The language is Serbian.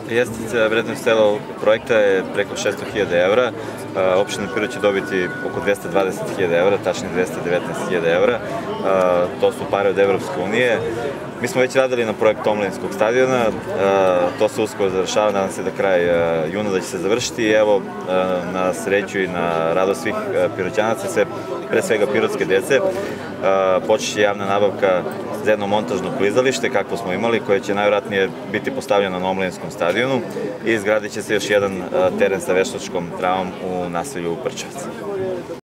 Vrednost celog projekta je preko 600.000 evra. Opština Pirot će dobiti oko 220.000 evra, tačnije 219.000 evra. To su pare od Evropske unije. Mi smo već radili na projektu omladinskog stadiona, to se uskoro završava, nadam se da kraj juna da će se završiti i evo, na sreću i na radost svih Piroćanaca, pre svega pirotske dece, počeće javna nabavka za jedno montažno klizalište, kakvo smo imali, koje će najvjerojatnije biti postavljeno na omladinskom stadionu i izgradit će se još jedan teren sa veštačkom travom u naselju Prčevac.